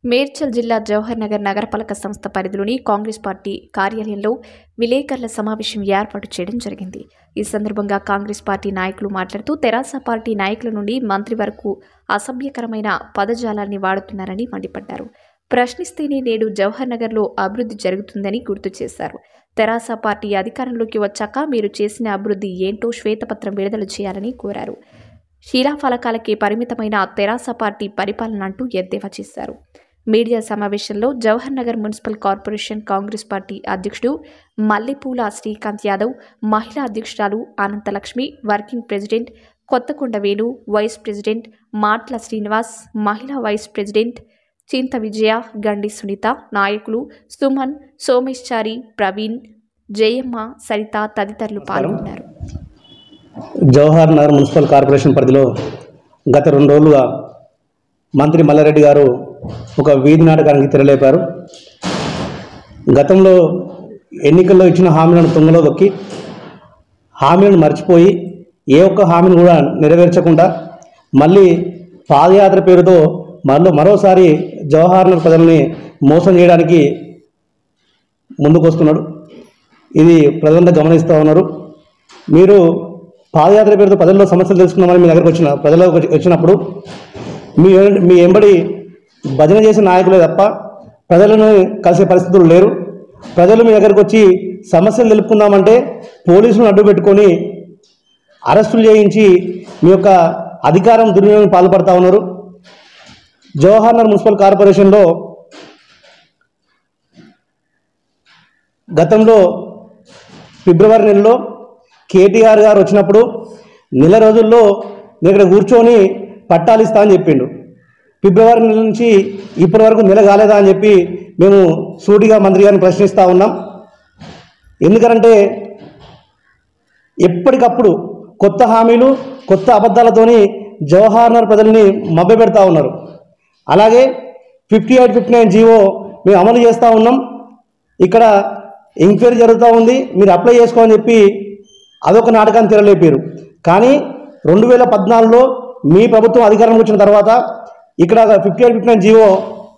మేడ్చల్ జిల్లా జవహర్ నగర్ నగరపాలక సంస్థ పరిధిలోని కాంగ్రెస్ పార్టీ కార్యాలయంలో విలేకరుల సమావేశం ఏర్పాటు చేయడం జరిగింది. ఈ సందర్భంగా కాంగ్రెస్ పార్టీ నాయకులు మాట్లాడుతూ తెరాస పార్టీ నాయకుల నుండి మంత్రి వరకు అసభ్యకరమైన పదజాలాన్ని వాడుతున్నారని మండిపడ్డారు. ప్రశ్నిస్తేనే నేడు జవహర్ నగర్లో అభివృద్ధి జరుగుతుందని గుర్తు చేశారు. తెరాస పార్టీ అధికారంలోకి వచ్చాక మీరు చేసిన అభివృద్ధి ఏంటో శ్వేతపత్రం విడుదల చేయాలని కోరారు. శిలాఫలకాలకే పరిమితమైన తెరాస పార్టీ పరిపాలన అంటూ ఎద్దేవా చేశారు. మీడియా సమావేశంలో Jawahar Nagar municipal corporation Congress party అధ్యక్షుడు మల్లెపూల శ్రీకాంత్ యాదవ్, మహిళా అధ్యక్షురాలు Anantalakshmi, working president Kothakonda Venu, vice president Matla Srinivas, మహిళా వైస్ ప్రెసిడెంట్ చింత విజయ, గండి సునీత, నాయకులు సుమన్, సోమేశ్చారి, ప్రవీణ్, జయమ్మ, సరిత తదితరులు పాల్గొన్నారు. జవహర్ నగర్ మున్సిపల్ కార్పొరేషన్ పరిధిలో గత 2 రోజులుగా మంత్రి మల్లారెడ్డి గారు ఒక వీధి నాటకానికి తెరలేపారు. గతంలో ఎన్నికల్లో ఇచ్చిన హామీలను తుంగలో దొక్కి హామీలను మర్చిపోయి ఏ ఒక్క హామీని కూడా నెరవేర్చకుండా మళ్ళీ పాదయాత్ర పేరుతో మరోసారి జవహర్ నగర్ ప్రజల్ని మోసం చేయడానికి ముందుకొస్తున్నాడు. ఇది ప్రజలంతా గమనిస్తూ ఉన్నారు. మీరు పాదయాత్ర పేరుతో ప్రజల్లో సమస్యలు తెలుసుకున్నామని మీ దగ్గరకు ప్రజలకు వచ్చినప్పుడు మీ ఎంబడి భజన చేసే నాయకులే తప్ప ప్రజలను కలిసే పరిస్థితులు లేరు. ప్రజలు మీ దగ్గరకు వచ్చి సమస్యలు తెలుపుకుందామంటే పోలీసులను అడ్డు పెట్టుకొని అరెస్టులు చేయించి మీ యొక్క అధికారం దుర్వినియోగం పాల్పడతా ఉన్నారు. జవహర్ నగర్ మున్సిపల్ కార్పొరేషన్లో గతంలో ఫిబ్రవరి నెలలో కేటీఆర్ గారు వచ్చినప్పుడు నెల రోజుల్లో నేను ఇక్కడ కూర్చొని పట్టాలు ఇస్తా అని చెప్పిండు. ఫిబ్రవరి నెల నుంచి ఇప్పటి వరకు నెల కాలేదా అని చెప్పి మేము సూటిగా మంత్రి గారిని ప్రశ్నిస్తూ ఉన్నాం. ఎందుకంటే ఎప్పటికప్పుడు కొత్త హామీలు, కొత్త అబద్ధాలతోని జవహర్ నగర్ ప్రజల్ని మభ్యపెడతా ఉన్నారు. అలాగే 5859 జీవో మేము అమలు చేస్తూ ఉన్నాం. ఇక్కడ ఎంక్వైరీ జరుగుతూ ఉంది, మీరు అప్లై చేసుకోమని చెప్పి అదొక నాటకాన్ని తెరలేపారు. కానీ 2014లో మీ ప్రభుత్వం అధికారంలోకి వచ్చిన తర్వాత ఇక్కడ 5859 జీవో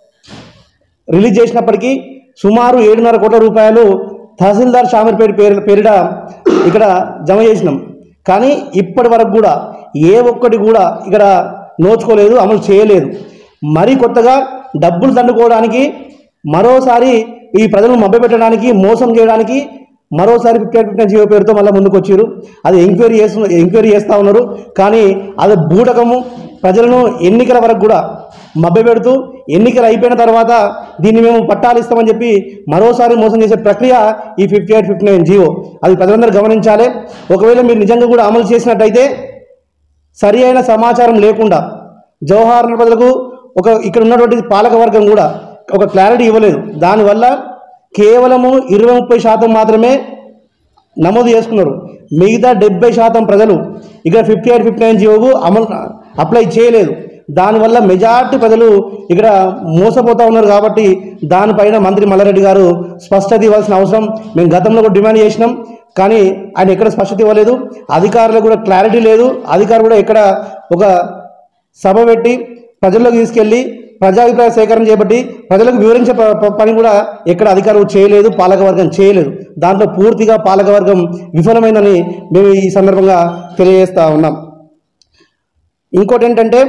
రిలీజ్ చేసినప్పటికీ సుమారు 7.5 కోట్ల రూపాయలు తహసీల్దార్ షామీర్పేట పేరిట ఇక్కడ జమ చేసినాం. కానీ ఇప్పటి వరకు కూడా ఏ ఒక్కటి కూడా ఇక్కడ నోచుకోలేదు, అమలు చేయలేదు. మరీ కొత్తగా డబ్బులు దండుకోవడానికి, మరోసారి ఈ ప్రజలను మభ్యపెట్టడానికి, మోసం చేయడానికి మరోసారి 5859 జీవో పేరుతో మళ్ళీ ముందుకు వచ్చారు. అది ఎంక్వైరీ చేస్తూ ఉన్నారు. కానీ అది బూటకము. ప్రజలను ఎన్నికల వరకు కూడా మభ్యపెడుతూ ఎన్నికలు అయిపోయిన తర్వాత దీన్ని మేము పట్టాలు ఇస్తామని చెప్పి మరోసారి మోసం చేసే ప్రక్రియ ఈ 5859 జీవో. అది ప్రజలందరూ గమనించాలి. ఒకవేళ మీరు నిజంగా కూడా అమలు చేసినట్టయితే సరి అయిన సమాచారం లేకుండా జవహర్ నగర్ ప్రజలకు ఇక్కడ ఉన్నటువంటి పాలకవర్గం కూడా ఒక క్లారిటీ ఇవ్వలేదు. దానివల్ల కేవలము 20-30% మాత్రమే నమోదు చేసుకున్నారు. మిగతా 70% ప్రజలు ఇక్కడ 5859 జీవోకు అప్లై చేయలేదు. దానివల్ల మెజార్టీ ప్రజలు ఇక్కడ మోసపోతూ ఉన్నారు. కాబట్టి దానిపైన మంత్రి మల్లారెడ్డి గారు స్పష్టత ఇవ్వాల్సిన అవసరం మేము గతంలో కూడా డిమాండ్ చేసినాం. కానీ ఆయన ఎక్కడ స్పష్టత ఇవ్వలేదు. అధికారులకు కూడా క్లారిటీ లేదు. అధికారులు కూడా ఎక్కడ ఒక సభ పెట్టి ప్రజల్లోకి తీసుకెళ్ళి ప్రజాభిప్రాయ సేకరణ చేపట్టి ప్రజలకు వివరించే పని కూడా ఎక్కడ అధికారులు చేయలేదు, పాలకవర్గం చేయలేదు. దాంట్లో పూర్తిగా పాలకవర్గం విఫలమైందని మేము ఈ సందర్భంగా తెలియజేస్తూ ఉన్నాం. ఇంకోటి ఏంటంటే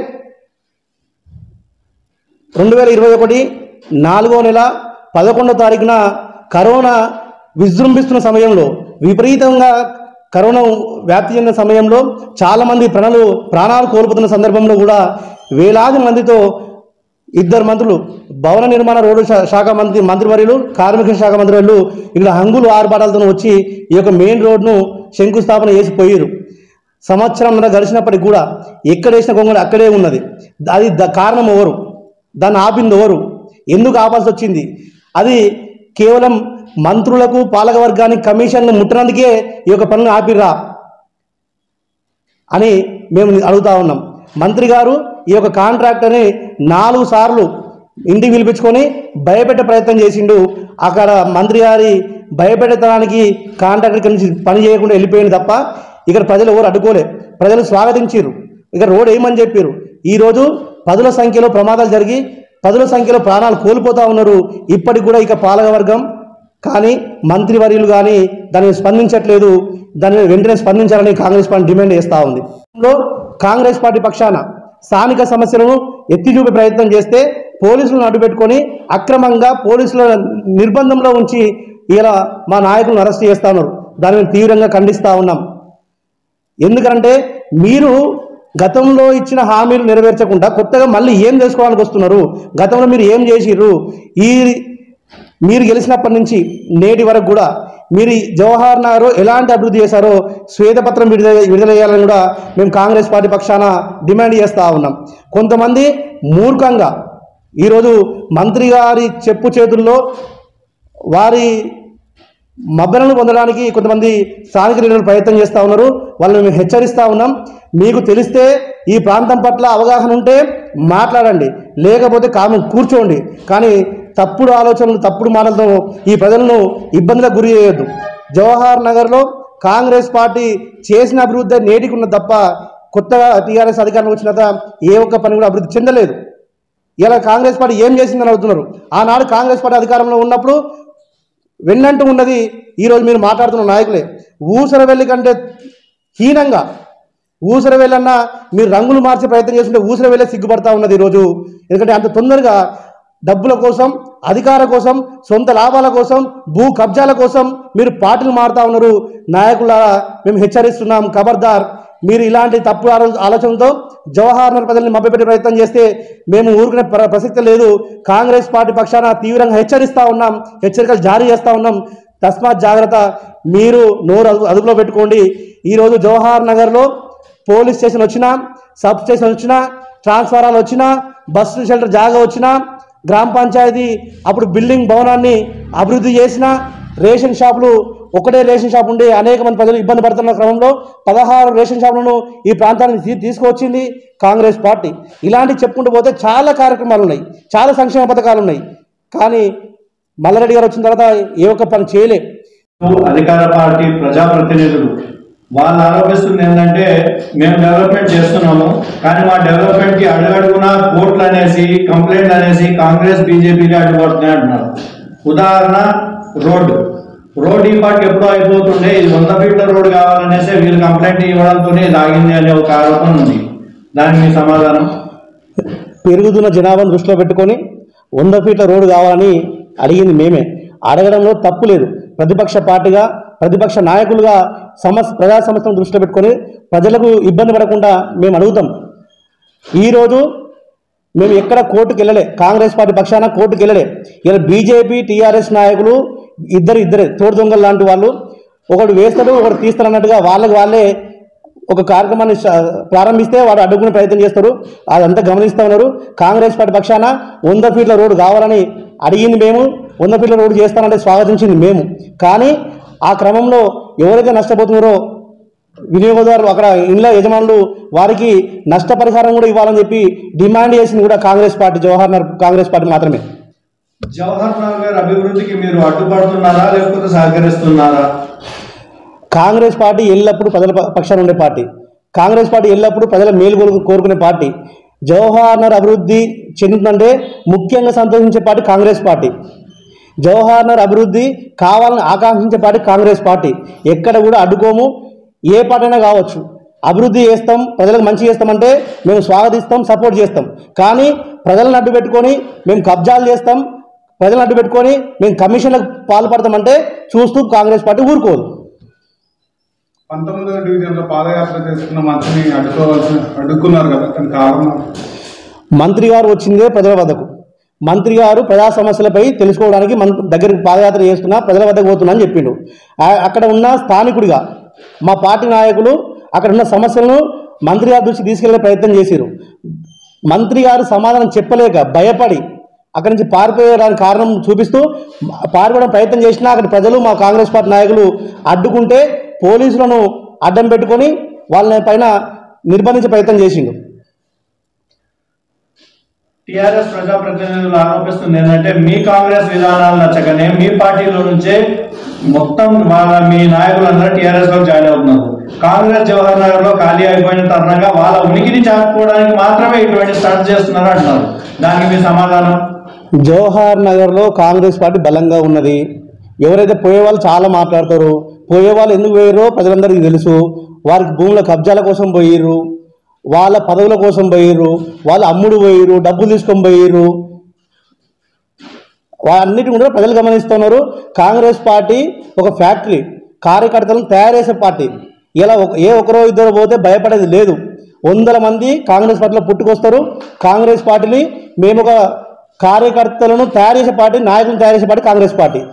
2021 4వ నెల 11వ తారీఖున కరోనా విజృంభిస్తున్న సమయంలో, విపరీతంగా కరోనా వ్యాప్తి చెందిన సమయంలో చాలామంది ప్రాణాలు కోల్పోతున్న సందర్భంలో కూడా వేలాది మందితో 2 మంత్రులు, భవన నిర్మాణ రోడ్డు శాఖ మంత్రివర్యులు, కార్మిక శాఖ మంత్రివర్యులు ఇక్కడ హంగులు ఆర్భాటాలతో వచ్చి ఈ యొక్క మెయిన్ రోడ్ను శంకుస్థాపన చేసిపోయారు. సంవత్సరం గడిచినప్పటికి కూడా ఎక్కడ వేసిన గొంగళి అక్కడే ఉన్నది. అది కారణం ఎవరు? దాన్ని ఆపింది ఎవరు? ఎందుకు ఆపాల్సి వచ్చింది? అది కేవలం మంత్రులకు, పాలకవర్గానికి కమిషన్లు ముట్టనందుకే ఈ యొక్క పనులు ఆపిర్రా అని మేము అడుగుతా ఉన్నాం. మంత్రి గారు ఈ యొక్క కాంట్రాక్టర్ని 4 సార్లు ఇంటికి పిలిపించుకొని భయపెట్టే ప్రయత్నం చేసిండు. అక్కడ మంత్రి గారి భయపెట్టడానికి కాంట్రాక్టర్ నుంచి పని చేయకుండా వెళ్ళిపోయింది తప్ప ఇక్కడ ప్రజలు ఎవరు అడ్డుకోలే. ప్రజలు స్వాగతించారు. ఇక్కడ రోడ్ వేయమని చెప్పారు. ఈరోజు 10ల సంఖ్యలో ప్రమాదాలు జరిగి పదుల సంఖ్యలో ప్రాణాలు కోల్పోతూ ఉన్నారు. ఇప్పటికి కూడా ఇక పాలకవర్గం కానీ మంత్రివర్యులు కానీ దాన్ని స్పందించట్లేదు. దాన్ని వెంటనే స్పందించాలని కాంగ్రెస్ పార్టీ డిమాండ్ చేస్తూ ఉంది. కాంగ్రెస్ పార్టీ పక్షాన స్థానిక సమస్యలను ఎత్తి చూపే ప్రయత్నం చేస్తే పోలీసులను అడ్డుపెట్టుకొని అక్రమంగా పోలీసుల నిర్బంధంలో ఉంచి ఇలా మా నాయకులను అరెస్ట్ చేస్తూ ఉన్నారు. దానిని తీవ్రంగా ఖండిస్తూ ఉన్నాం. ఎందుకంటే మీరు గతంలో ఇచ్చిన హామీలు నెరవేర్చకుండా కొత్తగా మళ్ళీ ఏం చేసుకోవడానికి వస్తున్నారు? గతంలో మీరు ఏం చేసిర్రు? మీరు గెలిచినప్పటి నుంచి నేటి వరకు కూడా మీరు జవహర్ నగర్ ఎలాంటి అభివృద్ధి చేశారో శ్వేతపత్రం విడుదల చేయాలని కూడా మేము కాంగ్రెస్ పార్టీ పక్షాన డిమాండ్ చేస్తూ ఉన్నాం. కొంతమంది మూర్ఖంగా ఈరోజు మంత్రి గారి చెప్పు చేతుల్లో వారి మబ్బలను పొందడానికి కొంతమంది స్థానిక లీడర్లు ప్రయత్నం చేస్తూ ఉన్నారు. వాళ్ళని మేము హెచ్చరిస్తూ ఉన్నాం. మీకు తెలిస్తే ఈ ప్రాంతం పట్ల అవగాహన ఉంటే మాట్లాడండి, లేకపోతే కూర్చోండి. కానీ తప్పుడు ఆలోచనలు తప్పుడు మాటలతో ఈ ప్రజలను ఇబ్బందులకు గురి చేయొద్దు. జవహర్ నగర్లో కాంగ్రెస్ పార్టీ చేసిన అభివృద్ధి నేటికి ఉన్న తప్ప కొత్తగా టీఆర్ఎస్ అధికారంలో వచ్చిన తర్వాత ఏ ఒక్క పని కూడా అభివృద్ధి చెందలేదు. ఇలా కాంగ్రెస్ పార్టీ ఏం చేసిందని అడుగుతున్నారు. ఆనాడు కాంగ్రెస్ పార్టీ అధికారంలో ఉన్నప్పుడు వెన్నంటూ ఉన్నది ఈరోజు మీరు మాట్లాడుతున్న నాయకులే. ఊసరవెల్లి కంటే హీనంగా ఊసరవెల్లన్నా మీరు రంగులు మార్చే ప్రయత్నం చేస్తుంటే ఊసరవెల్లే సిగ్గుపడతా ఉన్నది ఈరోజు. ఎందుకంటే అంత తొందరగా డబ్బుల కోసం, అధికార కోసం, సొంత లాభాల కోసం, భూ కబ్జాల కోసం మీరు పార్టీలు మారుతా ఉన్నారు. నాయకులారా మేము హెచ్చరిస్తున్నాం, ఖబర్దార్. మీరు ఇలాంటి తప్పు ఆలోచనతో జవహర్ నగర్ ప్రజల్ని మభ్యపెట్టే ప్రయత్నం చేస్తే మేము ఊరుకునే ప్రసక్తి లేదు. కాంగ్రెస్ పార్టీ పక్షాన తీవ్రంగా హెచ్చరిస్తూ ఉన్నాం, హెచ్చరికలు జారీ చేస్తూ ఉన్నాం. తస్మాత్ జాగ్రత్త, మీరు నోరు అదుపులో పెట్టుకోండి. ఈరోజు జవహర్ నగర్లో పోలీస్ స్టేషన్ వచ్చినా, సబ్ స్టేషన్ వచ్చినా, ట్రాన్స్ఫారాలు వచ్చినా, బస్సు షెల్టర్ జాగా వచ్చినా, గ్రామ పంచాయతీ అప్పుడు బిల్డింగ్ భవనాన్ని అభివృద్ధి చేసిన, రేషన్ షాపులు ఒకటే రేషన్ షాప్ ఉండి అనేక మంది ప్రజలు ఇబ్బంది పడుతున్న క్రమంలో 16 రేషన్ షాపులను ఈ ప్రాంతానికి తీసుకువచ్చింది కాంగ్రెస్ పార్టీ. ఇలాంటివి చెప్పుకుంటూ పోతే చాలా కార్యక్రమాలు ఉన్నాయి, చాలా సంక్షేమ పథకాలు ఉన్నాయి. కానీ మల్లారెడ్డి గారు వచ్చిన తర్వాత ఏ ఒక్క పని చేయలే. అధికార పార్టీ ప్రజాప్రతినిధులు వాళ్ళు ఆరోపిస్తుంది ఏంటంటే మేము డెవలప్మెంట్ చేస్తున్నాము, కానీ మా డెవలప్మెంట్కి అడుగడుగునా కోర్టులు అనేసి కంప్లైంట్లు అనేసి కాంగ్రెస్ బీజేపీలు అడ్డుపడుతున్నాయి అంటున్నారు. ఉదాహరణ రోడ్ ఈ పార్టీ ఎప్పుడో అయిపోతుండే, ఇది 100 ఫీట్ల రోడ్డు కావాలనేసి వీళ్ళు కంప్లైంట్ ఇవ్వడంతోనే ఇది ఆగింది అనే ఒక ఆరోపణ ఉంది. దానికి మీ సమాధానం? పెరుగుతున్న జనాభాను దృష్టిలో పెట్టుకొని 100 ఫీట్ల రోడ్డు కావాలని అడిగింది మేమే. అడగడంలో తప్పు లేదు. ప్రతిపక్ష పార్టీగా, ప్రతిపక్ష నాయకులుగా ప్రజా సమస్యలను దృష్టిలో పెట్టుకొని ప్రజలకు ఇబ్బంది పడకుండా మేము అడుగుతాం. ఈరోజు మేము ఎక్కడ కోర్టుకు వెళ్ళలే, కాంగ్రెస్ పార్టీ పక్షాన కోర్టుకు వెళ్ళలే. ఇలా బీజేపీ టీఆర్ఎస్ నాయకులు ఇద్దరే తోడు దొంగలు లాంటి వాళ్ళు, ఒకడు వేస్తాడు ఒకడు తీస్తాడు అన్నట్టుగా వాళ్ళే ఒక కార్యక్రమాన్ని ప్రారంభిస్తే వాడు అడ్డుకునే ప్రయత్నం చేస్తారు. అదంతా గమనిస్తూ ఉన్నారు. కాంగ్రెస్ పార్టీ పక్షాన 100 ఫీట్ల రోడ్డు కావాలని అడిగింది మేము, 100 ఫీట్ల రోడ్డు చేస్తానంటే స్వాగతించింది మేము. కానీ ఆ క్రమంలో ఎవరైతే నష్టపోతున్నారో వినియోగదారులు, అక్కడ ఇండ్ల యజమానులు, వారికి నష్టపరిహారం కూడా ఇవ్వాలని చెప్పి డిమాండ్ చేసింది కూడా కాంగ్రెస్ పార్టీ, జవహర్ నగర్ కాంగ్రెస్ పార్టీ మాత్రమే. జవహర్ నగర్ అభివృద్ధికి మీరు అడ్డుపడుతున్నారా లేకపోతే సహకరిస్తున్నారా? కాంగ్రెస్ పార్టీ ఎల్లప్పుడూ ప్రజల పక్షాన ఉండే పార్టీ. కాంగ్రెస్ పార్టీ ఎల్లప్పుడూ ప్రజల మేలు కోరుకునే పార్టీ. జవహర్ నగర్ అభివృద్ధి చెందుతుందంటే ముఖ్యంగా సంతోషించే పార్టీ కాంగ్రెస్ పార్టీ. జవహర్ నగర్ అభివృద్ధి కావాలని ఆకాంక్షించే పార్టీ కాంగ్రెస్ పార్టీ. ఎక్కడ కూడా అడ్డుకోము. ఏ పార్టీ అయినా కావచ్చు, అభివృద్ధి చేస్తాం, ప్రజలకు మంచి చేస్తామంటే మేము స్వాగతిస్తాం, సపోర్ట్ చేస్తాం. కానీ ప్రజలను అడ్డు పెట్టుకొని మేము కబ్జాలు చేస్తాం, ప్రజలను అడ్డు పెట్టుకొని మేము కమిషన్లకు పాల్పడతామంటే చూస్తూ కాంగ్రెస్ పార్టీ ఊరుకోదు. 19వ డివిజన్లో పాదయాత్ర చేస్తున్న మంత్రిని అడ్డుకున్నారు కదా, కారణం? మంత్రి గారు వచ్చిందే ప్రజల వద్దకు. మంత్రి గారు ప్రజా సమస్యలపై తెలుసుకోవడానికి దగ్గరికి పాదయాత్ర చేస్తున్నా, ప్రజల వద్దకు పోతున్నా అని చెప్పిండు. అక్కడ ఉన్న స్థానికుడిగా మా పార్టీ నాయకులు అక్కడ ఉన్న సమస్యలను మంత్రి గారి దృష్టికి తీసుకెళ్లే ప్రయత్నం చేశారు. మంత్రి గారు సమాధానం చెప్పలేక భయపడి అక్కడి నుంచి పారిపోయడానికి కారణం చూపిస్తూ పారిపోవడం ప్రయత్నం చేసినా అక్కడ ప్రజలు, మా కాంగ్రెస్ పార్టీ నాయకులు అడ్డుకుంటే పోలీసులను అడ్డం పెట్టుకొని వాళ్ళ పైన నిర్బంధించే ప్రయత్నం చేసిండు. టిఆర్ఎస్ ప్రజాప్రతినిధులు ఆరోపిస్తుంది ఏంటంటే మీ కాంగ్రెస్ విధానాలు నచ్చకనే మీ పార్టీలో నుంచే మొత్తం మీ నాయకులందరూ టిఆర్ఎస్ లో జాయిన్ అవుతున్నారు. కాంగ్రెస్ జవహర్ నగర్ లో ఖాళీ అయిపోయిన తరుణంగా వాళ్ళ ఉనికిని చాటుకోవడానికి మాత్రమే ఇటువంటి స్టార్ట్ చేస్తున్నారు అంటున్నారు. దానికి మీ సమాధానం? జవహర్ నగర్లో కాంగ్రెస్ పార్టీ బలంగా ఉన్నది. ఎవరైతే పోయేవాళ్ళు చాలా మాట్లాడతారు. పోయేవాళ్ళు ఎందుకు పోయారో ప్రజలందరికీ తెలుసు. వారికి భూముల కబ్జాల కోసం పోయిర్రు, వాళ్ళ పదవుల కోసం పోయిర్రు, వాళ్ళు అమ్ముడు పోయిర్రు, డబ్బులు తీసుకొని పోయిర్రు. వాళ్ళన్నిటి కూడా ప్రజలు గమనిస్తున్నారు. కాంగ్రెస్ పార్టీ ఒక ఫ్యాక్టరీ, కార్యకర్తలను తయారు చేసే పార్టీ. ఇలా ఏ ఒకరో ఇద్దరు పోతే భయపడేది లేదు. 100 మంది కాంగ్రెస్ పార్టీలో పుట్టుకొస్తారు. కాంగ్రెస్ పార్టీని మేము ఒక కార్యకర్తలను తయారు చేసే పార్టీ, నాయకులను తయారు చేసే పార్టీ కాంగ్రెస్ పార్టీ.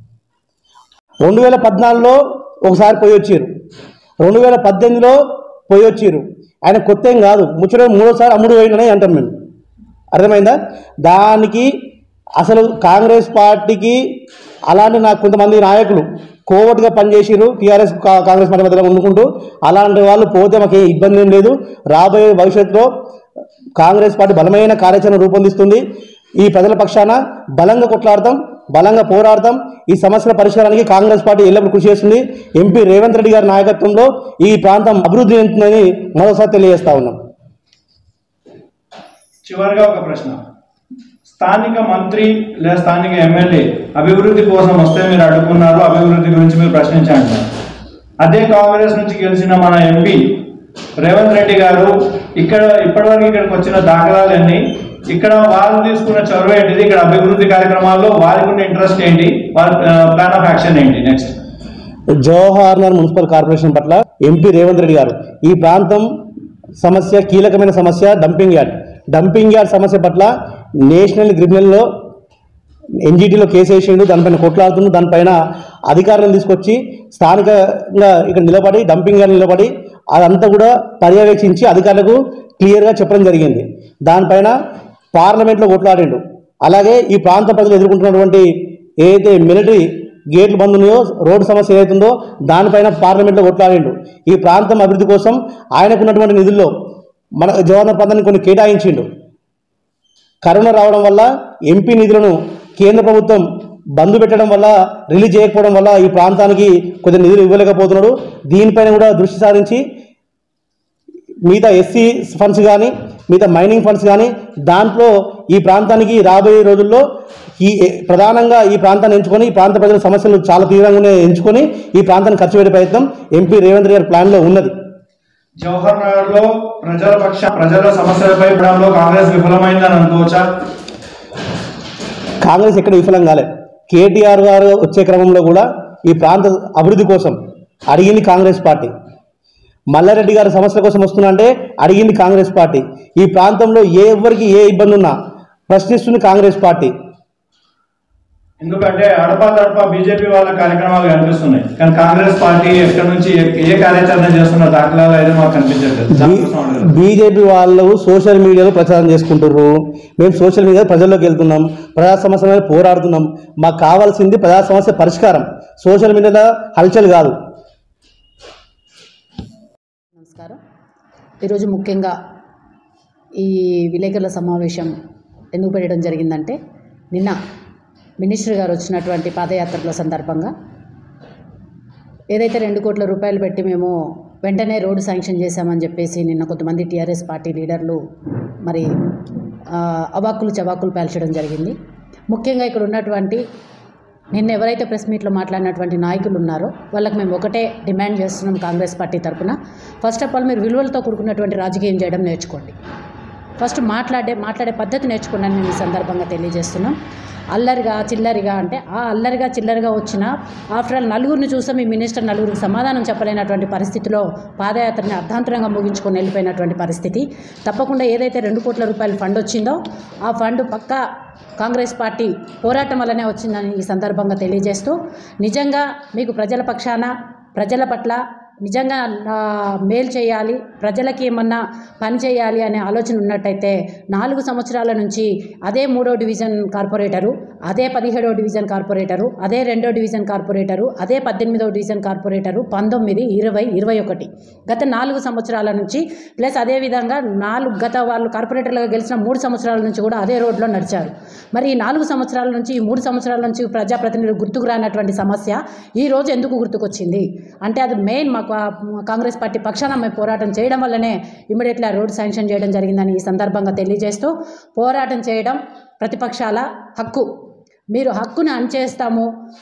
2014లో ఒకసారి పోయి వచ్చారు, 2018లో పోయి వచ్చారు. ఆయన కొత్త ఏం కాదు, ముచ్చట 3వ సారి అమ్ముడు పోయిందని అంటాం మేము. అర్థమైందా? దానికి అసలు కాంగ్రెస్ పార్టీకి అలాంటి కొంతమంది నాయకులు కోవట్గా పనిచేసారు. టీఆర్ఎస్ కాంగ్రెస్ పార్టీ మధ్యలో ఉండుకుంటూ అలాంటి వాళ్ళు పోతే మాకు ఏ ఇబ్బంది ఏం లేదు. రాబోయే భవిష్యత్తులో కాంగ్రెస్ పార్టీ బలమైన కార్యాచరణ రూపొందిస్తుంది. ఈ ప్రజల పక్షాన బలంగా కొట్లాడతాం, బలంగా పోరాడతాం. ఈ సమస్యల పరిష్కారానికి కాంగ్రెస్ పార్టీ ఎల్లప్పుడూ కృషి చేస్తుంది. ఎంపీ రేవంత్ రెడ్డి గారి నాయకత్వంలో ఈ ప్రాంతం అభివృద్ధి చెందుతుందని మరోసారి తెలియజేస్తా ఉన్నాం. చివరిగా ఒక ప్రశ్న, స్థానిక మంత్రి లేదా స్థానిక ఎమ్మెల్యే అభివృద్ధి కోసం వస్తే మీరు అడుగుతున్నారు, అభివృద్ధి గురించి మీరు ప్రశ్నించండి. అదే కాంగ్రెస్ నుంచి గెలిచిన మన ఎంపీ రేవంత్ రెడ్డి గారు ఇప్పటివరకు ఇక్కడికి వచ్చిన దాఖలాలన్నీ, ఇక్కడ వాళ్ళు తీసుకున్న చొరవ ఏంటిది, ఇక్కడ అభివృద్ధి కార్యక్రమాల్లో వారికి ఉన్న ఇంట్రెస్ట్ ఏంటి, వాళ్ళ ప్లాన్ ఆఫ్ యాక్షన్ ఏంటి? Next, Jawahar Nagar municipal corporation పట్ల ఎంపీ రేవంత్ రెడ్డి గారు ఈ ప్రాంతం సమస్య, కీలకమైన సమస్య డంపింగ్ యార్డ్ సమస్య పట్ల నేషనల్ క్రిమినల్లో ఎన్జిటీలో కేసు వేసిండు. దానిపైన కొట్లాడుతుండు. దానిపైన అధికారులను తీసుకొచ్చి స్థానికంగా ఇక్కడ నిలబడి డంపింగ్ యార్డ్ నిలబడి అదంతా కూడా పర్యవేక్షించి అధికారులకు క్లియర్గా చెప్పడం జరిగింది. దానిపైన పార్లమెంట్లో కొట్లాడిండు. అలాగే ఈ ప్రాంత ప్రజలు ఎదుర్కొంటున్నటువంటి ఏదైతే మిలిటరీ గేట్లు బంద్ ఉన్నాయో, రోడ్డు సమస్య ఏదైతుందో దానిపైన పార్లమెంట్లో కొట్లాడిండు. ఈ ప్రాంతం అభివృద్ధి కోసం ఆయనకున్నటువంటి నిధుల్లో మన జవహర్ ప్రాంతాన్ని కొన్ని కేటాయించిండు. కరోనా రావడం వల్ల ఎంపీ నిధులను కేంద్ర ప్రభుత్వం బంద్ పెట్టడం వల్ల, రిలీజ్ చేయకపోవడం వల్ల ఈ ప్రాంతానికి కొద్దిగా నిధులు ఇవ్వలేకపోతున్నాడు. దీనిపైన కూడా దృష్టి సారించి మిగతా ఎస్సీ ఫండ్స్ కానీ, మిగతా మైనింగ్ ఫండ్స్ కానీ దాంట్లో ఈ ప్రాంతానికి రాబోయే రోజుల్లో ప్రధానంగా ఈ ప్రాంతాన్ని ఎంచుకొని, ఈ ప్రాంత ప్రజల సమస్యలు చాలా తీవ్రంగానే ఎంచుకొని ఈ ప్రాంతాన్ని ఖర్చు పెట్టే ప్రయత్నం ఎంపీ రేవంత్ రెడ్డి గారి ప్లాన్లో ఉన్నది. జవహర్ నగర్ లో ప్రజల సమస్యలపై పడంలో కాంగ్రెస్ విఫలమైందని అనుకోవచ్చా? కాంగ్రెస్ ఎక్కడ విఫలం కాలే. కేటీఆర్ గారు వచ్చే క్రమంలో కూడా ఈ ప్రాంత అభివృద్ధి కోసం అడిగింది కాంగ్రెస్ పార్టీ. మల్లారెడ్డి గారి సమస్యల కోసం వస్తున్నా అంటే అడిగింది కాంగ్రెస్ పార్టీ. ఈ ప్రాంతంలో ఎవరికి ఏ ఇబ్బంది ఉన్నా ప్రశ్నిస్తుంది కాంగ్రెస్ పార్టీ. ఎందుకంటే అడపా బీజేపీ వాళ్ళ కార్యక్రమాలు కనిపిస్తున్నాయి, కానీ కాంగ్రెస్ పార్టీ ఎక్కడి నుంచి ఏ కార్యాచరణ చేస్తున్న దాఖలాలు అయితే మాకు కనిపించట్లేదు. బీజేపీ వాళ్ళు సోషల్ మీడియాలో ప్రచారం చేసుకుంటున్నారు. మేము సోషల్ మీడియా ప్రజల్లోకి వెళ్తున్నాం, ప్రజా సమస్య మీద పోరాడుతున్నాం. మాకు కావాల్సింది ప్రజా సమస్య పరిష్కారం, సోషల్ మీడియాలో హల్చల్ కాదు. నమస్కారం. ఈరోజు ముఖ్యంగా ఈ విలేకరుల సమావేశం ఎందుకు పెట్టడం జరిగిందంటే, నిన్న మినిస్టర్ గారు వచ్చినటువంటి పాదయాత్రల సందర్భంగా ఏదైతే 2 కోట్ల రూపాయలు పెట్టి మేము వెంటనే రోడ్డు శాంక్షన్ చేశామని చెప్పేసి నిన్న కొంతమంది టీఆర్ఎస్ పార్టీ లీడర్లు మరి అవాక్కులు చవాకులు పేల్చడం జరిగింది. ముఖ్యంగా ఇక్కడ ఉన్నటువంటి నిన్న ఎవరైతే ప్రెస్ మీట్లో మాట్లాడినటువంటి నాయకులు ఉన్నారో వాళ్ళకి మేము ఒకటే డిమాండ్ చేస్తున్నాం కాంగ్రెస్ పార్టీ తరఫున. ఫస్ట్ ఆఫ్ ఆల్ మీరు విలువలతో కూడుకున్నటువంటి రాజకీయం చేయడం నేర్చుకోండి. ఫస్ట్ మాట్లాడే పద్ధతి నేర్చుకోండి అని మేము ఈ సందర్భంగా తెలియజేస్తున్నాం. అల్లరిగా చిల్లరిగా అంటే ఆ అల్లరిగా చిల్లరిగా వచ్చిన ఆఫ్టర్ ఆల్ నలుగురిని చూస్తే మీ మినిస్టర్ నలుగురికి సమాధానం చెప్పలేనటువంటి పరిస్థితిలో పాదయాత్రని అర్ధాంతరంగా ముగించుకొని వెళ్ళిపోయినటువంటి పరిస్థితి. తప్పకుండా ఏదైతే 2 కోట్ల రూపాయల ఫండ్ వచ్చిందో ఆ ఫండ్ పక్కా కాంగ్రెస్ పార్టీ పోరాటం వల్లనే వచ్చిందని ఈ సందర్భంగా తెలియజేస్తూ, నిజంగా మీకు ప్రజల పక్షాన, ప్రజల పట్ల నిజంగా మేలు చేయాలి, ప్రజలకి ఏమన్నా పని చేయాలి అనే ఆలోచన ఉన్నట్టయితే 4 సంవత్సరాల నుంచి అదే 3వ డివిజన్ కార్పొరేటరు, అదే 17వ డివిజన్ కార్పొరేటరు, అదే 2వ డివిజన్ కార్పొరేటరు, అదే 18వ డివిజన్ కార్పొరేటరు 19, 20, 21 గత 4 సంవత్సరాల నుంచి ప్లస్ అదేవిధంగా గత వాళ్ళు కార్పొరేటర్లుగా గెలిచిన 3 సంవత్సరాల నుంచి కూడా అదే రోడ్లో నడిచారు. మరి ఈ 4 సంవత్సరాల నుంచి ఈ 3 సంవత్సరాల నుంచి ప్రజాప్రతినిధులు గుర్తుకు రానటువంటి సమస్య ఈ రోజు ఎందుకు గుర్తుకొచ్చింది అంటే అది మెయిన్ మాకు కాంగ్రెస్ పార్టీ పక్షాన మేము పోరాటం చేయడం వల్లనే ఇమ్మీడియట్లీ ఆ రోడ్ శాంక్షన్ చేయడం జరిగిందని ఈ సందర్భంగా తెలియజేస్తూ, పోరాటం చేయడం ప్రతిపక్షాల హక్కు. మీరు హక్కును అణచేస్తాము.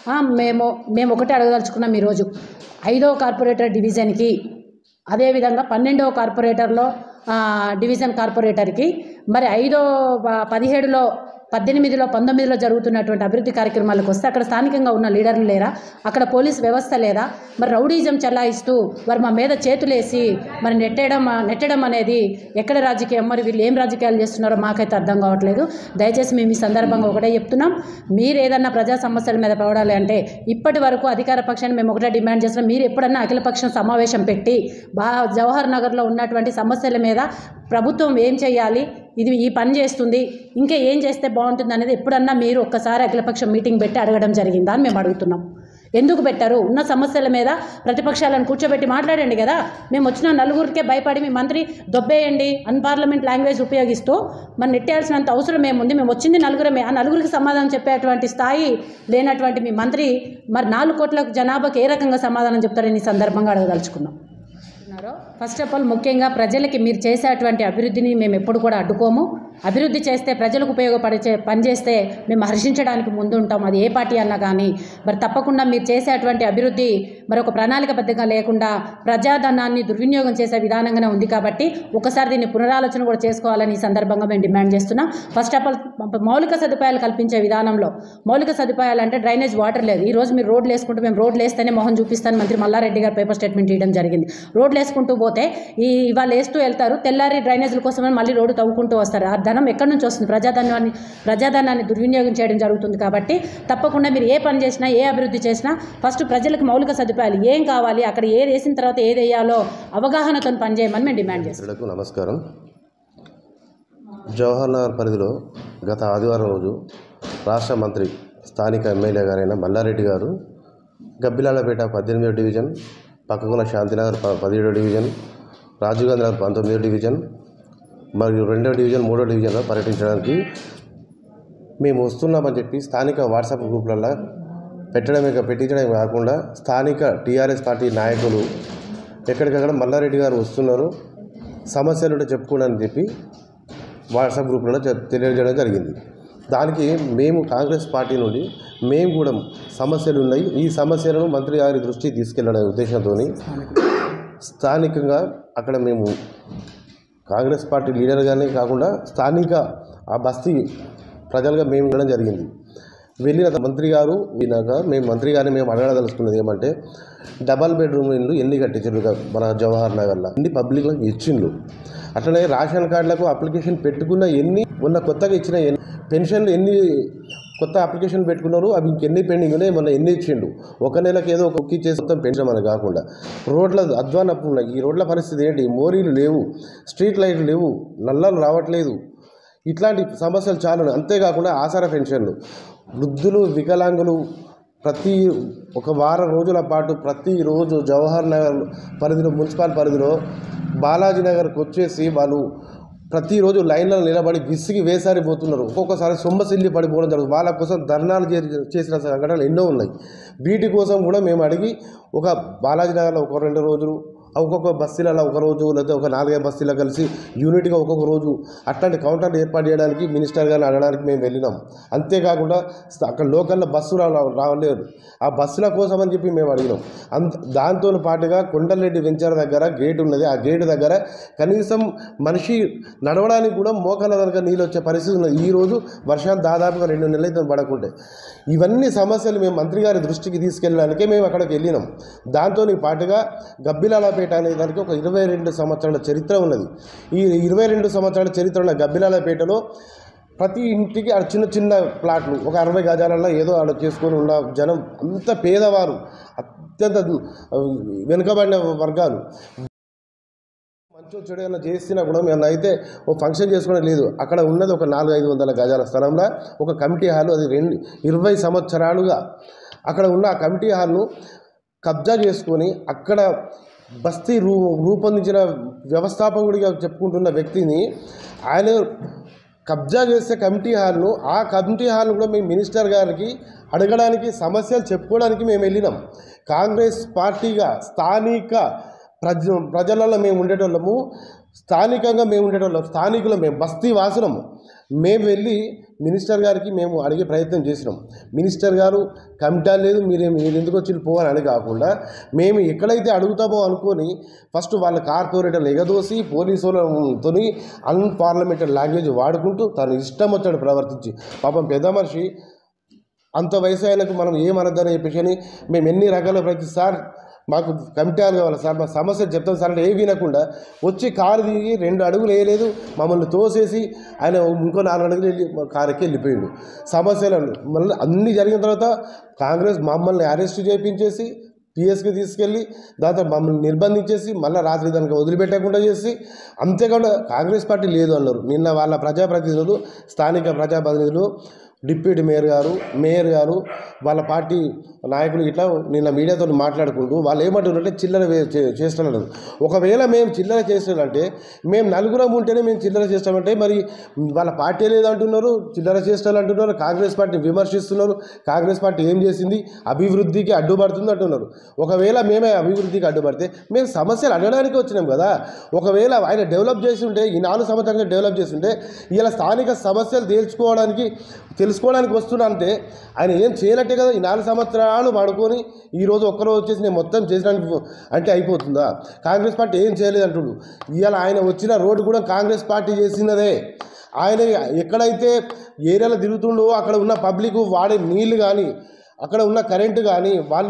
మేము ఒకటే అడగదలుచుకున్నాం. ఈరోజు 5వ కార్పొరేటర్ డివిజన్కి, అదేవిధంగా 12వ కార్పొరేటర్లో డివిజన్ కార్పొరేటర్కి, మరి 5వ 17లో 18లో 19లో జరుగుతున్నటువంటి అభివృద్ధి కార్యక్రమాలకు వస్తే అక్కడ స్థానికంగా ఉన్న లీడర్లు లేరా? అక్కడ పోలీస్ వ్యవస్థ లేదా? మరి రౌడీజం చెలాయిస్తూ వారు మా మీద చేతులేసి మరి నెట్టడం అనేది ఎక్కడ రాజకీయం? మరి వీళ్ళు ఏం రాజకీయాలు చేస్తున్నారో మాకైతే అర్థం కావట్లేదు. దయచేసి మేము ఈ సందర్భంగా ఒకటే చెప్తున్నాం, మీరు ఏదన్నా ప్రజా సమస్యల మీద పడాలి అంటే ఇప్పటి వరకు అధికార పక్షాన్ని మేము ఒకటే డిమాండ్ చేస్తున్నాం, మీరు ఎప్పుడన్నా అఖిలపక్షం సమావేశం పెట్టి జవహర్ నగర్లో ఉన్నటువంటి సమస్యల మీద ప్రభుత్వం ఏం చేయాలి, ఇది ఈ పని చేస్తుంది, ఇంకా ఏం చేస్తే బాగుంటుంది అనేది ఎప్పుడన్నా మీరు ఒక్కసారి అఖిలపక్షం మీటింగ్ పెట్టి అడగడం జరిగిందా అని మేము అడుగుతున్నాం. ఎందుకు పెట్టారు? ఉన్న సమస్యల మీద ప్రతిపక్షాలను కూర్చోబెట్టి మాట్లాడండి కదా. మేము వచ్చిన నలుగురికే భయపడి మీ మంత్రి దొబ్బేయండి అన్పార్లమెంట్ లాంగ్వేజ్ ఉపయోగిస్తూ మరి నెట్టేయాల్సినంత అవసరం ఏముంది? మేము వచ్చింది నలుగురమే, ఆ నలుగురికి సమాధానం చెప్పేటువంటి స్థాయి లేనటువంటి మీ మంత్రి మరి 4 కోట్ల జనాభాకి ఏ రకంగా సమాధానం చెప్తారని ఈ సందర్భంగా అడగదలుచుకున్నాం. ఫస్ట్ ఆఫ్ ఆల్ ముఖ్యంగా ప్రజలకి మీరు చేసేటువంటి అభివృద్ధిని మేము ఎప్పుడు కూడా అడ్డుకోము. అభివృద్ధి చేస్తే ప్రజలకు ఉపయోగపడే పని చేస్తే మేము హర్షించడానికి ముందు ఉంటాం, అది ఏ పార్టీ అన్నా కానీ. మరి తప్పకుండా మీరు చేసేటువంటి అభివృద్ధి మరి ఒక ప్రణాళికబద్ధంగా లేకుండా ప్రజాధనాన్ని దుర్వినియోగం చేసే విధానంగానే ఉంది కాబట్టి ఒకసారి దీన్ని పునరాలోచన కూడా చేసుకోవాలని ఈ సందర్భంగా మేము డిమాండ్ చేస్తున్నాం. ఫస్ట్ ఆఫ్ ఆల్ మౌలిక సదుపాయాలు కల్పించే విధానంలో, మౌలిక సదుపాయాలు అంటే డ్రైనేజ్ వాటర్ లేదు. ఈరోజు మీరు రోడ్లు వేసుకుంటూ మేము రోడ్లు వేస్తేనే మొహం చూపిస్తాను మంత్రి మల్లారెడ్డి గారు పేపర్ స్టేట్మెంట్ ఇవ్వడం జరిగింది. రోడ్లు వేసుకుంటూ పోతే ఇవాళ వేస్తూ వెళ్తారు, తెల్లారి డ్రైనేజీల కోసమని మళ్ళీ రోడ్డు తవ్వుకుంటూ వస్తారు. ఆ ధనం ఎక్కడి నుంచి వస్తుంది? ప్రజాధనాన్ని దుర్వినియోగం చేయడం జరుగుతుంది. కాబట్టి తప్పకుండా మీరు ఏ పని చేసినా, ఏ అభివృద్ధి చేసినా ఫస్ట్ ప్రజలకు మౌలిక సదుపాయాలు ఏం కావాలి, అక్కడ ఏది వేసిన తర్వాత ఏది వేయాలో అవగాహనతో పనిచేయమని మేము డిమాండ్ చేస్తున్నాం. నమస్కారం. జవహర్ నగర్ పరిధిలో గత ఆదివారం రోజు రాష్ట్ర మంత్రి స్థానిక ఎమ్మెల్యే గారైన మల్లారెడ్డి గారు గబ్బిలాలపేట 18వ డివిజన్, పక్కకున్న శాంతినగర్ 17వ డివిజన్, రాజీవ్ గాంధీ నగర్ 19వ డివిజన్ మరియు 2వ డివిజన్, 3వ డివిజన్లో పర్యటించడానికి మేము వస్తున్నామని చెప్పి స్థానిక వాట్సాప్ గ్రూపులలో పెట్టించడమే కాకుండా స్థానిక టీఆర్ఎస్ పార్టీ నాయకులు ఎక్కడికక్కడ మల్లారెడ్డి గారు వస్తున్నారు, సమస్యలు చెప్పుకోవడానికి చెప్పి వాట్సాప్ గ్రూపులలో తెలియజేయడం జరిగింది. దానికి మేము కాంగ్రెస్ పార్టీ నుండి మేము కూడా సమస్యలు ఉన్నాయి, ఈ సమస్యలను మంత్రి గారి దృష్టికి తీసుకెళ్లనే ఉద్దేశంతో స్థానికంగా అక్కడ మేము కాంగ్రెస్ పార్టీ లీడర్గానే కాకుండా స్థానిక ఆ బస్తీ ప్రజలుగా మేము వెళ్ళడం జరిగింది. వెళ్ళిన మంత్రి గారు వినాక మంత్రి గారిని మేము అడగదలుచుకున్నది ఏమంటే, డబల్ బెడ్రూమ్ ఇల్లు ఎన్ని కట్టించారు మన జవహర్ నగర్లో, ఎన్ని పబ్లిక్లకు ఇచ్చిండ్రు, అట్లనే రేషన్ కార్డులకు అప్లికేషన్ పెట్టుకున్న ఎన్ని, మొన్న కొత్తగా ఇచ్చిన పెన్షన్లు ఎన్ని కొత్త అప్లికేషన్ పెట్టుకున్నారు, అవి ఇంకెన్ని పెండింగ్ ఉన్నాయి, మొన్న ఎన్ని ఇచ్చిండు, ఒక నెలకు ఏదో ఒక ఇచ్చేసి మొత్తం పెన్షన్ అని కాకుండా రోడ్ల అధ్వానపు ఉన్నాయి. ఈ రోడ్ల పరిస్థితి ఏంటి? మోరీలు లేవు, స్ట్రీట్ లైట్లు లేవు, నల్లలు రావట్లేదు, ఇట్లాంటి సమస్యలు చాలా. అంతేకాకుండా ఆసరా పెన్షన్లు, వృద్ధులు, వికలాంగులు ఒక వారం రోజుల పాటు ప్రతిరోజు జవహర్ నగర్ పరిధిలో, మున్సిపల్ పరిధిలో బాలాజీ నగర్కి వచ్చేసి వాళ్ళు ప్రతిరోజు లైన్లలో నిలబడి విసిగి వేసారిపోతున్నారు. ఒక్కొక్కసారి సొమ్మసిల్లి పడిపోవడం జరుగుతుంది. వాళ్ళ కోసం ధర్నాలు చేసిన సంఘటనలు ఎన్నో ఉన్నాయి. వీటి కోసం కూడా మేము అడిగి ఒక బాలాజీ నగర్లో ఒక 2 రోజులు, ఒక్కొక్క బస్తీలలో ఒక రోజు, లేదా ఒక 4-5 బస్తీలో కలిసి యూనిట్గా ఒక్కొక్క రోజు అట్లాంటి కౌంటర్లు ఏర్పాటు చేయడానికి మినిస్టర్ గారిని అడగడానికి మేము వెళ్ళినాం. అంతేకాకుండా అక్కడ లోకల్లో బస్సు రావలేదు, ఆ బస్సుల కోసం అని చెప్పి మేము అడిగినాం. దాంతో పాటుగా కొండలరెడ్డి వెంచర్ దగ్గర గేట్ ఉన్నది, ఆ గేటు దగ్గర కనీసం మనిషి నడవడానికి కూడా మోకాళ్ళ దగ్గర నీళ్ళు వచ్చే పరిస్థితి ఉన్నది. ఈరోజు వర్షాలు దాదాపుగా 2 నెలలు అయితే పడకుంటే. ఇవన్నీ సమస్యలు మేము మంత్రి గారి దృష్టికి తీసుకెళ్ళడానికే మేము అక్కడికి వెళ్ళినాం. దాంతో పాటుగా గబ్బిలాలపేట అనే దానికి ఒక 22 సంవత్సరాల చరిత్ర ఉన్నది. ఈ 22 సంవత్సరాల చరిత్ర ఉన్న గబ్బిలాలపేటలో ప్రతి ఇంటికి ఆ చిన్న చిన్న ప్లాట్లు ఒక 60 గజాలలో ఏదో ఆడ చేసుకొని ఉన్న జనం అంత పేదవారు, అత్యంత వెనుకబడిన వర్గాలు. మంచో చెడు ఏమైనా చేసినా కూడా మేము అయితే ఓ ఫంక్షన్ చేసుకోవడం లేదు. అక్కడ ఉన్నది ఒక 400-500 గజాల స్థలంలో ఒక కమిటీ హాలు, అది 20 సంవత్సరాలుగా అక్కడ ఉన్న ఆ కమిటీ హాల్ను కబ్జా చేసుకొని అక్కడ బస్తీ రూపొందించిన వ్యవస్థాపకుడిగా చెప్పుకుంటున్న వ్యక్తిని ఆయన కబ్జా చేసే కమిటీ హాల్ను, ఆ కమిటీ హాల్ను కూడా మేము మినిస్టర్ గారికి అడగడానికి, సమస్యలు చెప్పుకోవడానికి మేము వెళ్ళినాం. కాంగ్రెస్ పార్టీగా స్థానిక ప్రజలలో మేము ఉండేటోళ్ళము, స్థానికంగా మేము ఉండేటోళ్ళం, స్థానికులం, మేము బస్తీ వాసులము. మేము వెళ్ళి మినిస్టర్ గారికి మేము అడిగే ప్రయత్నం చేసినాం. మినిస్టర్ గారు కమిటీ లేదు, మీరు ఎందుకు వచ్చి పోవాలని కాకుండా మేము ఎక్కడైతే అడుగుతామో అనుకొని ఫస్ట్ వాళ్ళ కార్పొరేటర్లు ఎగదోసి పోలీసులతో అన్పార్లమెంటరీ లాంగ్వేజ్ వాడుకుంటూ తను ఇష్టం వచ్చాడు ప్రవర్తించి, పాపం పెద్ద మనిషి అంత వయసు ఆయనకు మనం ఏమనద్దని చెప్పేసి మేము ఎన్ని రకాల ప్రతి సార్ మాకు కమిటీలు కావాలి సార్, మా సమస్యలు చెప్తాం సార్ అంటే ఏ వినకుండా వచ్చి కారు దిగి 2 అడుగులు వేయలేదు, మమ్మల్ని తోసేసి ఆయన ఇంకో 4 అడుగులు వెళ్ళి కారుకి వెళ్ళిపోయిండు. సమస్యలు మళ్ళీ అన్నీ జరిగిన తర్వాత కాంగ్రెస్ మమ్మల్ని అరెస్ట్ చేయించేసి పిఎస్కి తీసుకెళ్ళి దాంతో మమ్మల్ని నిర్బంధించేసి మళ్ళీ రాత్రి దానికి వదిలిపెట్టకుండా చేసి, అంతేకాకుండా కాంగ్రెస్ పార్టీ లేదు అన్నారు. నిన్న వాళ్ళ ప్రజాప్రతినిధులు, స్థానిక ప్రజాప్రతినిధులు, డిప్యూటీ మేయర్ గారు వాళ్ళ పార్టీ నాయకులు ఇట్లా నిన్న మీడియాతో మాట్లాడుకుంటూ వాళ్ళు ఏమంటున్నారంటే చిల్లర చేస్తున్నారు. ఒకవేళ మేము చిల్లర చేస్తామంటే మేము 4 ఉంటేనే మేము చిల్లర చేస్తామంటే మరి వాళ్ళ పార్టీ లేదంటున్నారు, చిల్లర చేస్తాలు అంటున్నారు, కాంగ్రెస్ పార్టీ విమర్శిస్తున్నారు. కాంగ్రెస్ పార్టీ ఏం చేసింది, అభివృద్ధికి అడ్డుపడుతుంది అంటున్నారు. ఒకవేళ మేమే అభివృద్ధికి అడ్డుపడితే మేము సమస్యలు అడగడానికి వచ్చినాం కదా. ఒకవేళ ఆయన డెవలప్ చేసి ఉంటే, ఈ 4 సంవత్సరాలుగా డెవలప్ చేసి ఉంటే ఇలా స్థానిక సమస్యలు తెలుసుకోవడానికి వస్తున్నా అంటే ఆయన ఏం చేయనట్టే కదా. ఈ 4 సంవత్సరాలు పడుకొని ఈరోజు ఒక్కరోజు వచ్చేసి నేను మొత్తం చేసినానికి అంటే అయిపోతుందా? కాంగ్రెస్ పార్టీ ఏం చేయలేదు అంటుడు. ఇవాళ ఆయన వచ్చిన రోడ్డు కూడా కాంగ్రెస్ పార్టీ చేసినదే. ఆయన ఎక్కడైతే ఏరియాలో తిరుగుతుండో అక్కడ ఉన్న పబ్లిక్ వాడే నీళ్లు కానీ, అక్కడ ఉన్న కరెంటు కానీ, వాళ్ళు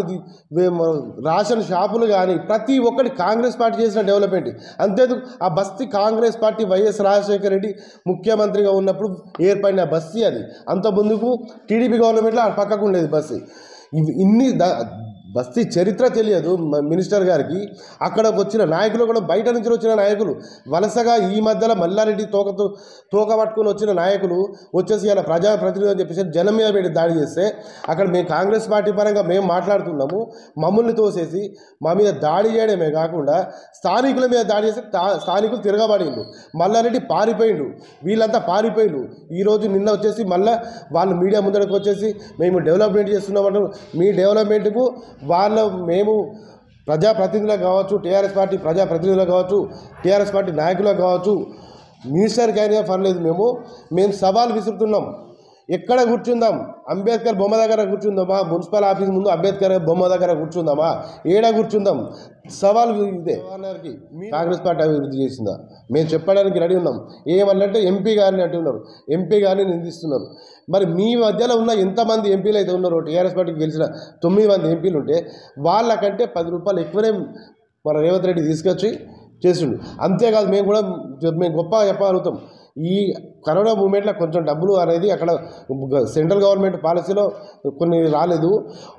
రేషన్ షాపులు కానీ ప్రతి ఒక్కటి కాంగ్రెస్ పార్టీ చేసిన డెవలప్మెంట్. అంతేందుకు ఆ బస్తీ కాంగ్రెస్ పార్టీ వైఎస్ రాజశేఖర రెడ్డి ముఖ్యమంత్రిగా ఉన్నప్పుడు ఏర్పడిన బస్తీ అది. అంత ముందుకు టీడీపీ గవర్నమెంట్లో ఆ పక్కకు ఉండేది బస్తీ. ఇన్ని బస్తీ చరిత్ర తెలియదు మినిస్టర్ గారికి. అక్కడికి వచ్చిన నాయకులు కూడా బయట నుంచి వచ్చిన నాయకులు, వలసగా ఈ మధ్యలో మల్లారెడ్డి తోక పట్టుకొని వచ్చిన నాయకులు వచ్చేసి ఇలా ప్రజాప్రతినిధులు అని చెప్పేసి జనం మీద పెట్టి దాడి చేస్తే అక్కడ మేము కాంగ్రెస్ పార్టీ పరంగా మేము మాట్లాడుతున్నాము, మమ్మల్ని తోసేసి మా మీద దాడి చేయడమే కాకుండా స్థానికుల మీద దాడి చేస్తే స్థానికులు తిరగబడిండు, మల్లారెడ్డి పారిపోయిండు, వీళ్ళంతా పారిపోయిండు. ఈరోజు నిన్న వచ్చేసి మళ్ళీ వాళ్ళు మీడియా ముందరకు వచ్చేసి మేము డెవలప్మెంట్ చేస్తున్నామంటారు. మీ డెవలప్మెంట్కు మేము ప్రజాప్రతినిధులకు కావచ్చు, టీఆర్ఎస్ పార్టీ ప్రజాప్రతినిధులకు కావచ్చు, టీఆర్ఎస్ పార్టీ నాయకులకు కావచ్చు, మినిస్టర్కి అయినా పర్లేదు, మేము సవాల్ విసురుతున్నాం. ఎక్కడ కూర్చుందాం? అంబేద్కర్ బొమ్మ దగ్గర కూర్చుందామా? మున్సిపల్ ఆఫీస్ ముందు అంబేద్కర్ బొమ్మ దగ్గర కూర్చుందామా? ఏడా కూర్చుందాం? సవాల్ ఇదే. కాంగ్రెస్ పార్టీ అభివృద్ధి చేసిందా? మేము చెప్పడానికి రెడీ ఉన్నాం. ఏమన్నంటే ఎంపీ గారిని అంటున్నారు, ఎంపీ గారిని నిందిస్తున్నారు. మరి మీ మధ్యలో ఉన్న ఎంతమంది ఎంపీలు అయితే ఉన్నారో, టీఆర్ఎస్ పార్టీకి గెలిచిన 9 మంది ఎంపీలు ఉంటే వాళ్ళకంటే 10 రూపాయలు ఎక్కువనే మన రేవంత్ రెడ్డి తీసుకొచ్చి చేసిండు. అంతేకాదు మేము గొప్పగా చెప్పగలుగుతాం. ఈ కరోనా మూమెంట్లో కొంచెం డబ్బులు అనేది అక్కడ సెంట్రల్ గవర్నమెంట్ పాలసీలో కొన్ని రాలేదు.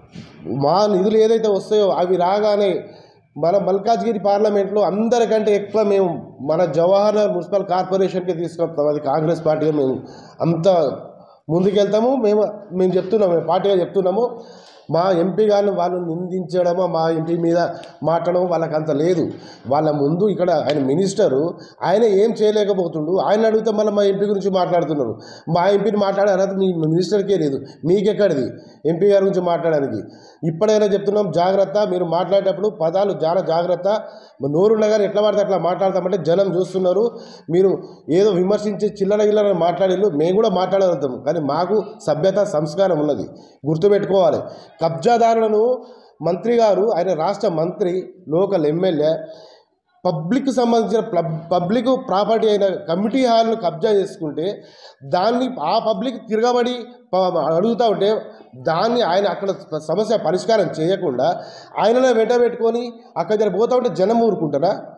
మా నిధులు ఏదైతే వస్తాయో అవి రాగానే మన మల్కాజ్గిరి పార్లమెంట్లో అందరికంటే ఎక్కువ మేము మన జవహర్ మున్సిపల్ కార్పొరేషన్కి తీసుకొస్తాం. అది కాంగ్రెస్ పార్టీగా మేము అంత ముందుకెళ్తాము. మేము చెప్తున్నాము, మేము పార్టీగా చెప్తున్నాము. మా ఎంపీ గారిని వాళ్ళు నిందించడమో, మా ఎంపీ మీద మాట్లాడడం వాళ్ళకి అంత లేదు. వాళ్ళ ముందు ఇక్కడ ఆయన మినిస్టరు, ఆయన ఏం చేయలేకపోతుండు. ఆయన అడిగితే మళ్ళీ మా ఎంపీ గురించి మాట్లాడుతున్నారు. మా ఎంపీని మాట్లాడే అర్హత మీ మినిస్టర్కే లేదు, మీకెక్కడిది ఎంపీ గారి గురించి మాట్లాడడానికి? ఇప్పుడైనా చెప్తున్నాం, జాగ్రత్త. మీరు మాట్లాడేటప్పుడు పదాలు చాలా జాగ్రత్త. నోరున్నా కానీ ఎట్లా పడితే అట్లా మాట్లాడతామంటే జనం చూస్తున్నారు. మీరు ఏదో విమర్శించి చిల్లర మాట్లాడేళ్ళు, మేము కూడా మాట్లాడగలుగుతాం, కానీ మాకు సభ్యత సంస్కారం ఉన్నది, గుర్తుపెట్టుకోవాలి. కబ్జాదారులను మంత్రి గారు, ఆయన రాష్ట్ర మంత్రి, లోకల్ ఎమ్మెల్యే, పబ్లిక్ సంబంధించిన పబ్లిక్ ప్రాపర్టీ అయిన కమిటీ హాల్ను కబ్జా చేసుకుంటే దాన్ని ఆ పబ్లిక్ తిరగబడి అడుగుతూ ఉంటే దాన్ని ఆయన అక్కడ సమస్య పరిష్కారం చేయకుండా ఆయననే వెంట పెట్టుకొని అక్కడ పోతూ ఉంటే జనం ఊరుకుంటారా?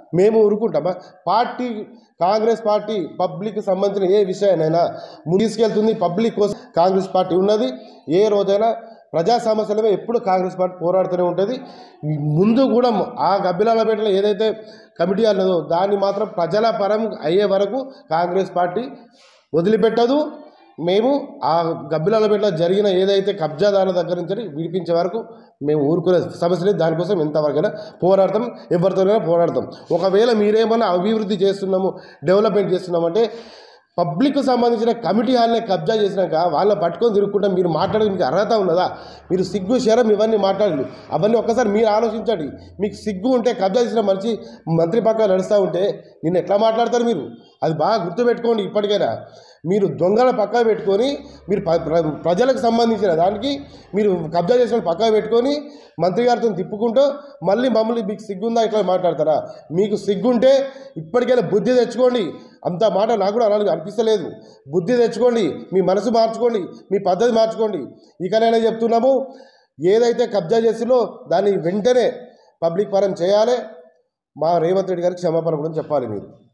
మేము ఊరుకుంటామా? కాంగ్రెస్ పార్టీ పబ్లిక్ సంబంధించిన ఏ విషయానైనా ముందు తీసుకెళ్తుంది. పబ్లిక్ కోసం కాంగ్రెస్ పార్టీ ఉన్నది. ఏ రోజైనా ప్రజా సమస్యలమే ఎప్పుడు కాంగ్రెస్ పార్టీ పోరాడుతూనే ఉంటుంది. ముందు కూడా ఆ గబ్బిలాలపేటలో ఏదైతే కమిటీ అన్నదో దాన్ని మాత్రం ప్రజల పరం అయ్యే వరకు కాంగ్రెస్ పార్టీ వదిలిపెట్టదు. మేము ఆ గబ్బిలాలపేటలో జరిగిన ఏదైతే కబ్జాదారుల దగ్గర నుంచి విడిపించే వరకు మేము ఊరుకునే సమస్యలు. దానికోసం ఎంతవరకైనా పోరాడతాం, ఎవరితోనైనా పోరాడతాం. ఒకవేళ మీరేమన్నా అభివృద్ధి చేస్తున్నాము, డెవలప్మెంట్ చేస్తున్నామంటే పబ్లిక్కు సంబంధించిన కమిటీ హాల్ని కబ్జా చేసినాక వాళ్ళని పట్టుకొని తిరుగుకుంటా మీరు మాట్లాడేది మీకు అర్హత ఉన్నదా? మీరు సిగ్గు శరం ఇవన్నీ మాట్లాడాలి. అవన్నీ ఒక్కసారి మీరు ఆలోచించండి. మీకు సిగ్గు ఉంటే కబ్జా చేసిన మంత్రి పక్కన నడుస్తూ ఉంటే నిన్ను ఎట్లా మాట్లాడతారు మీరు? అది బాగా గుర్తుపెట్టుకోండి. ఇప్పటికైనా మీరు దొంగల పక్కన పెట్టుకొని మీరు ప్రజలకు సంబంధించిన దానికి మీరు కబ్జా చేసిన పక్కన పెట్టుకొని మంత్రి గారితో తిప్పుకుంటూ మళ్ళీ మమ్మల్ని మీకు సిగ్గుందా ఇట్లా మాట్లాడతారా? మీకు సిగ్గుంటే ఇప్పటికైనా బుద్ధి తెచ్చుకోండి. అంత మాట నాకు కూడా అలాగే అనిపిస్తలేదు. బుద్ధి తెచ్చుకోండి, మీ మనసు మార్చుకోండి, మీ పద్ధతి మార్చుకోండి. ఇకనైనా చెప్తున్నాము, ఏదైతే కబ్జా చేసిందో దాన్ని వెంటనే పబ్లిక్ పరం చేయాలి. మా రేవంత్ రెడ్డి గారికి క్షమాపణ కూడా చెప్పాలి మీరు.